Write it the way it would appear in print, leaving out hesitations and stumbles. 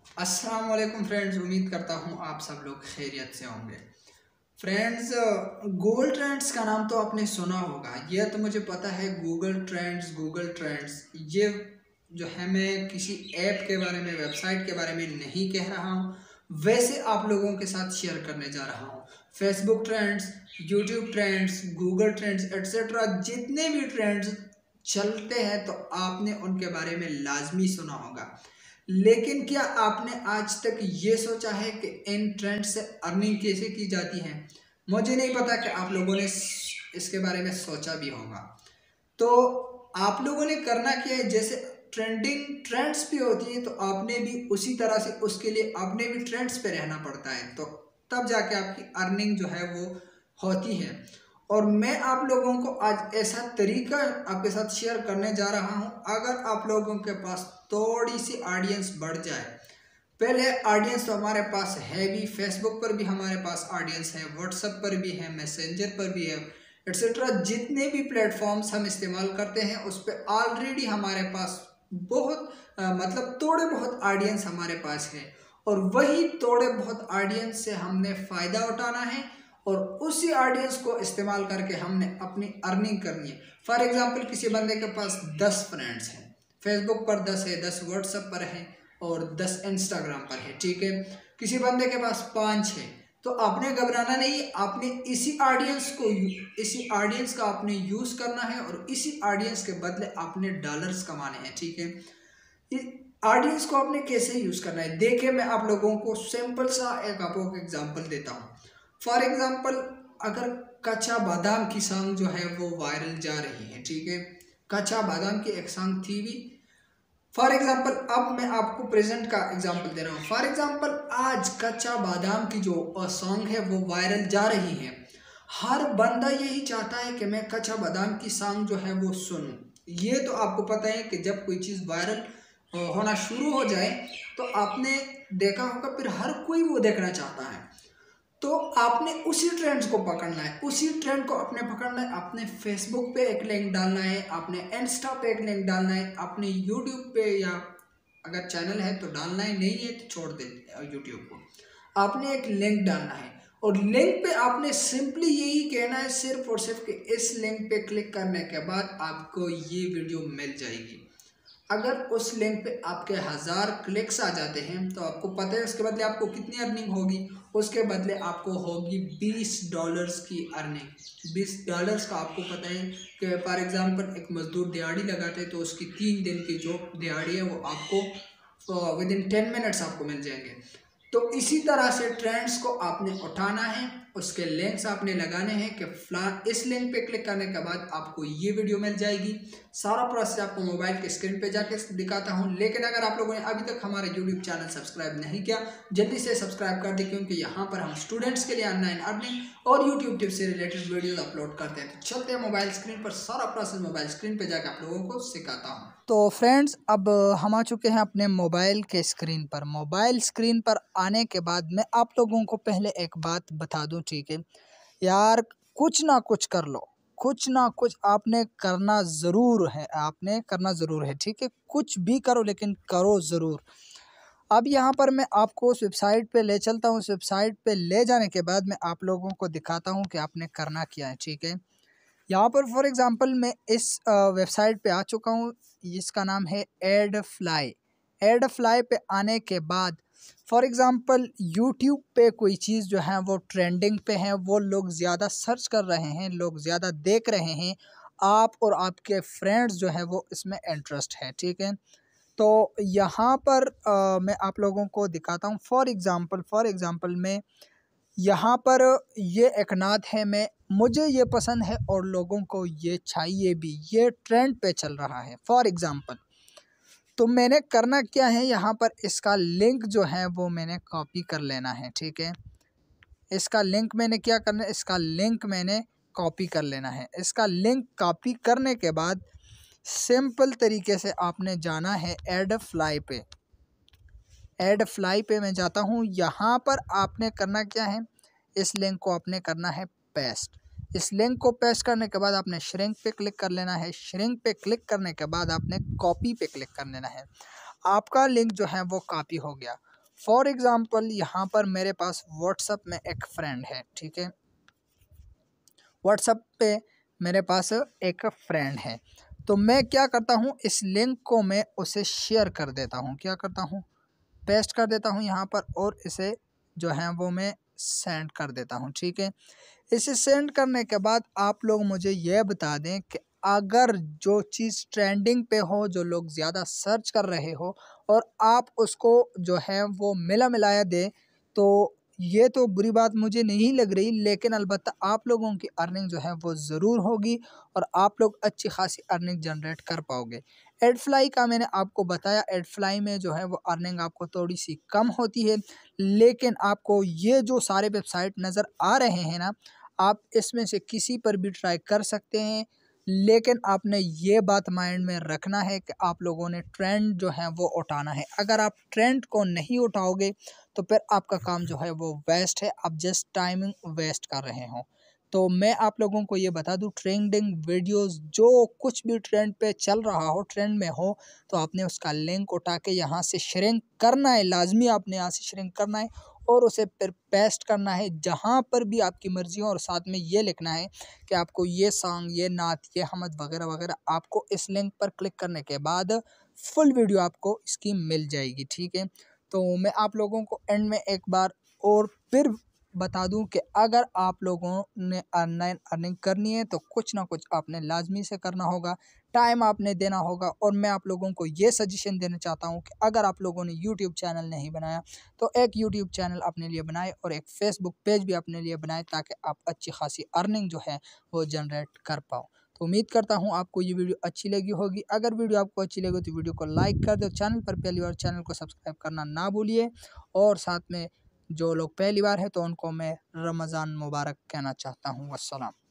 अस्सलाम वालेकुम फ्रेंड्स, उम्मीद करता हूँ आप सब लोग खैरियत से होंगे। फ्रेंड्स, गूगल ट्रेंड्स का नाम तो आपने सुना होगा। यह तो मुझे पता है, गूगल ट्रेंड्स ये जो है, मैं किसी ऐप के बारे में, वेबसाइट के बारे में नहीं कह रहा हूँ। वैसे आप लोगों के साथ शेयर करने जा रहा हूँ। Facebook trends, YouTube trends, Google trends etcetera जितने भी ट्रेंड्स चलते हैं तो आपने उनके बारे में लाजमी सुना होगा। लेकिन क्या आपने आज तक ये सोचा है कि इन ट्रेंड से अर्निंग कैसे की जाती है? मुझे नहीं पता कि आप लोगों ने इसके बारे में सोचा भी होगा। तो आप लोगों ने करना क्या है, जैसे ट्रेंडिंग ट्रेंड्स भी होती है तो आपने भी उसी तरह से, उसके लिए आपने भी ट्रेंड्स पे रहना पड़ता है, तो तब जाके आपकी अर्निंग जो है वो होती है। और मैं आप लोगों को आज ऐसा तरीका आपके साथ शेयर करने जा रहा हूं। अगर आप लोगों के पास थोड़ी सी ऑडियंस बढ़ जाए, पहले ऑडियंस तो हमारे पास है भी, फेसबुक पर भी हमारे पास ऑडियंस है, व्हाट्सएप पर भी है, मैसेंजर पर भी है, एट्सेट्रा जितने भी प्लेटफॉर्म्स हम इस्तेमाल करते हैं उस पर ऑलरेडी हमारे पास बहुत मतलब थोड़े बहुत ऑडियंस हमारे पास है। और वही थोड़े बहुत ऑडियंस से हमने फ़ायदा उठाना है और उसी ऑडियंस को इस्तेमाल करके हमने अपनी अर्निंग करनी है। फॉर एग्जांपल, किसी बंदे के पास 10 फ्रेंड्स हैं, फेसबुक पर 10 है, 10 व्हाट्सएप पर है और 10 इंस्टाग्राम पर है, ठीक है। किसी बंदे के पास 5 है, तो आपने घबराना नहीं, आपने इसी ऑडियंस का आपने यूज़ करना है और इसी ऑडियंस के बदले आपने डॉलर्स कमाने हैं, ठीक है। ऑडियंस को आपने कैसे यूज़ करना है, देखिए मैं आप लोगों को सिंपल सा एक आपको एग्जांपल देता हूँ। फॉर एग्जांपल, अगर कच्चा बादाम की सॉन्ग जो है वो वायरल जा रही है, ठीक है। कच्चा बादाम की एक सॉन्ग थी भी। फॉर एग्जांपल, अब मैं आपको प्रेजेंट का एग्जांपल दे रहा हूँ। फॉर एग्जांपल, आज कच्चा बादाम की जो सॉन्ग है वो वायरल जा रही है। हर बंदा यही चाहता है कि मैं कच्चा बादाम की सॉन्ग जो है वो सुनूं। ये तो आपको पता है कि जब कोई चीज़ वायरल होना शुरू हो जाए तो आपने देखा होगा फिर हर कोई वो देखना चाहता है। तो आपने उसी ट्रेंड्स को पकड़ना है, उसी ट्रेंड को आपने पकड़ना है। आपने फेसबुक पे एक लिंक डालना है, आपने इंस्टा पे एक लिंक डालना है, आपने यूट्यूब पे, या अगर चैनल है तो डालना है, नहीं है तो छोड़ दे यूट्यूब को। आपने एक लिंक डालना है और लिंक पे आपने सिंपली यही कहना है, सिर्फ और सिर्फ कि इस लिंक पे क्लिक करने के बाद आपको ये वीडियो मिल जाएगी। अगर उस लिंक पे आपके 1000 क्लिक्स आ जाते हैं तो आपको पता है उसके बदले आपको कितनी अर्निंग होगी। उसके बदले आपको होगी $20 की अर्निंग। $20 का आपको पता है कि फॉर एग्जांपल एक मजदूर दिहाड़ी लगाते हैं तो उसकी 3 दिन की जो दिहाड़ी है वो आपको विद इन 10 मिनट्स आपको मिल जाएंगे। तो इसी तरह से ट्रेंड्स को आपने उठाना है, उसके लिंक्स आपने लगाने हैं कि फलान इस लिंक पे क्लिक करने के बाद आपको ये वीडियो मिल जाएगी। सारा प्रोसेस आपको मोबाइल के स्क्रीन पे जाके दिखाता हूँ। लेकिन अगर आप लोगों ने अभी तक हमारा यूट्यूब चैनल सब्सक्राइब नहीं किया, जल्दी से सब्सक्राइब कर दें, क्योंकि यहाँ पर हम स्टूडेंट्स के लिए ऑनलाइन अर्निंग और यूट्यूब टिप्स से रिलेटेड वीडियोज अपलोड करते हैं। तो चलते हैं मोबाइल स्क्रीन पर, सारा प्रोसेस मोबाइल स्क्रीन पर जाकर आप लोगों को सिखाता हूँ। तो फ्रेंड्स, अब हम आ चुके हैं अपने मोबाइल के स्क्रीन पर। मोबाइल स्क्रीन पर आने के बाद मैं आप लोगों को पहले एक बात बता दूं, ठीक है यार, कुछ ना कुछ कर लो, कुछ ना कुछ आपने करना ज़रूर है, आपने करना ज़रूर है, ठीक है। कुछ भी करो लेकिन करो ज़रूर। अब यहाँ पर मैं आपको उस वेबसाइट पे ले चलता हूँ। उस वेबसाइट पे ले जाने के बाद मैं आप लोगों को दिखाता हूँ कि आपने करना क्या है, ठीक है। यहाँ पर फॉर एग्ज़ाम्पल मैं इस वेबसाइट पे आ चुका हूँ। इसका नाम है एडफ्लाई। एडफ्लाई पे आने के बाद फॉर एग्ज़ाम्पल यूट्यूब पे कोई चीज़ जो है वो ट्रेंडिंग पे है, वो लोग ज़्यादा सर्च कर रहे हैं, लोग ज़्यादा देख रहे हैं, आप और आपके फ्रेंड्स जो है वो इसमें इंटरेस्ट है, ठीक है। तो यहाँ पर मैं आप लोगों को दिखाता हूँ। फॉर एग्ज़ाम्पल मैं यहाँ पर ये एक नात है, मैं मुझे ये पसंद है और लोगों को ये चाहिए भी, ये ट्रेंड पे चल रहा है फॉर एग्ज़ाम्पल। तो मैंने करना क्या है, यहाँ पर इसका लिंक जो है वो मैंने कॉपी कर लेना है, ठीक है। इसका लिंक मैंने क्या करना है, इसका लिंक मैंने कॉपी कर लेना है। इसका लिंक कॉपी करने के बाद सिंपल तरीके से आपने जाना है एडफ्लाई पे। एडफ्लाई पे मैं जाता हूँ। यहाँ पर आपने करना क्या है, इस लिंक को आपने करना है पेस्ट। इस लिंक को पेस्ट करने के बाद आपने श्रिंक पे क्लिक कर लेना है। श्रिंक पे क्लिक करने के बाद आपने कॉपी पे क्लिक कर लेना है। आपका लिंक जो है वो कॉपी हो गया। फॉर एग्ज़ाम्पल यहाँ पर मेरे पास व्हाट्सअप में एक फ्रेंड है, ठीक है, व्हाट्सअप पे मेरे पास एक फ्रेंड है। तो मैं क्या करता हूँ, इस लिंक को मैं उसे शेयर कर देता हूँ, क्या करता हूँ, पेस्ट कर देता हूँ यहाँ पर और इसे जो है वो मैं सेंड कर देता हूँ, ठीक है। इसे सेंड करने के बाद आप लोग मुझे ये बता दें कि अगर जो चीज़ ट्रेंडिंग पे हो, जो लोग ज़्यादा सर्च कर रहे हो और आप उसको जो है वो मिला मिलाया दें, तो ये तो बुरी बात मुझे नहीं लग रही, लेकिन अलबत्ता आप लोगों की अर्निंग जो है वो ज़रूर होगी और आप लोग अच्छी खासी अर्निंग जनरेट कर पाओगे। एडफ्लाई का मैंने आपको बताया, एडफ्लाई में जो है वो अर्निंग आपको थोड़ी सी कम होती है, लेकिन आपको ये जो सारे वेबसाइट नज़र आ रहे हैं ना, आप इसमें से किसी पर भी ट्राई कर सकते हैं, लेकिन आपने ये बात माइंड में रखना है कि आप लोगों ने ट्रेंड जो है वो उठाना है। अगर आप ट्रेंड को नहीं उठाओगे तो फिर आपका काम जो है वो वेस्ट है, आप जस्ट टाइमिंग वेस्ट कर रहे हो। तो मैं आप लोगों को ये बता दूं, ट्रेंडिंग वीडियोस जो कुछ भी ट्रेंड पे चल रहा हो, ट्रेंड में हो, तो आपने उसका लिंक उठा के यहाँ से श्रिंक करना है, लाजमी आपने यहाँ से श्रिंक करना है और उसे फिर पेस्ट करना है जहाँ पर भी आपकी मर्जी हो, और साथ में ये लिखना है कि आपको ये सॉन्ग, ये नात, ये हमद वगैरह वगैरह आपको इस लिंक पर क्लिक करने के बाद फुल वीडियो आपको इसकी मिल जाएगी, ठीक है। तो मैं आप लोगों को एंड में एक बार और फिर बता दूं कि अगर आप लोगों ने ऑनलाइन अर्निंग करनी है तो कुछ ना कुछ आपने लाजमी से करना होगा, टाइम आपने देना होगा। और मैं आप लोगों को ये सजेशन देना चाहता हूं कि अगर आप लोगों ने यूट्यूब चैनल नहीं बनाया तो एक यूट्यूब चैनल अपने लिए बनाए और एक फेसबुक पेज भी अपने लिए बनाए, ताकि आप अच्छी खासी अर्निंग जो है वो जनरेट कर पाओ। तो उम्मीद करता हूँ आपको ये वीडियो अच्छी लगी होगी। अगर वीडियो आपको अच्छी लगी तो वीडियो को लाइक कर दो, चैनल पर पहली बार चैनल को सब्सक्राइब करना ना भूलिए, और साथ में जो लोग पहली बार है तो उनको मैं रमज़ान मुबारक कहना चाहता हूँ। अस्सलाम।